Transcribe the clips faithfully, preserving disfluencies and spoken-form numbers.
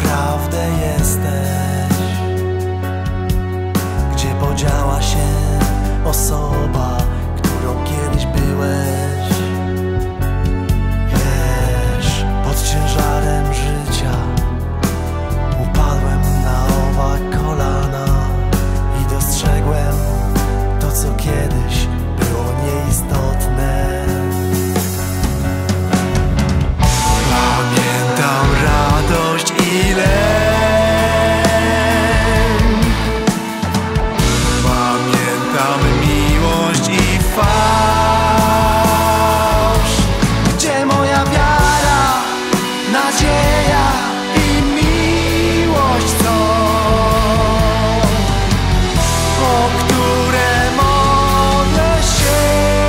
naprawdę jesteś? Gdzie podziała się osoba, którą kiedyś byłeś? Wiesz, pod ciężarem życia upadłem na oba kolana i dostrzegłem to, co kiedyś było nieistotne. Pamiętam radość i lęk, pamiętam miłość i fałsz. Gdzie moja wiara, nadzieja i miłość są, o które modlę się?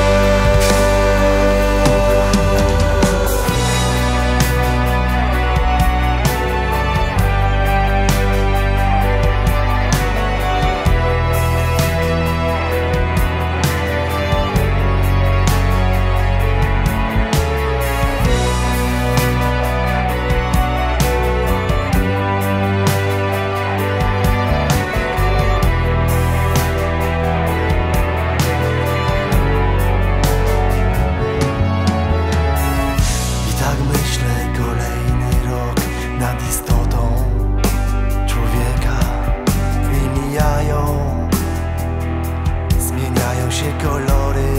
Nad istotą człowieka dni mijają, zmieniają się kolory,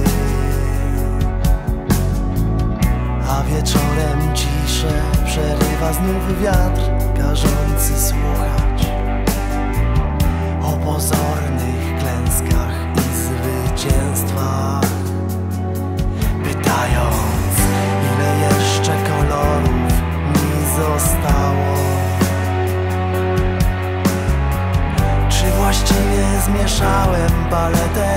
a wieczorem ciszę przerywa znów wiatr każący słuchać o pozornych klęskach i zwycięstwach, pytając, ile jeszcze kolorów zostało. Czy właściwie zmieszałem paletę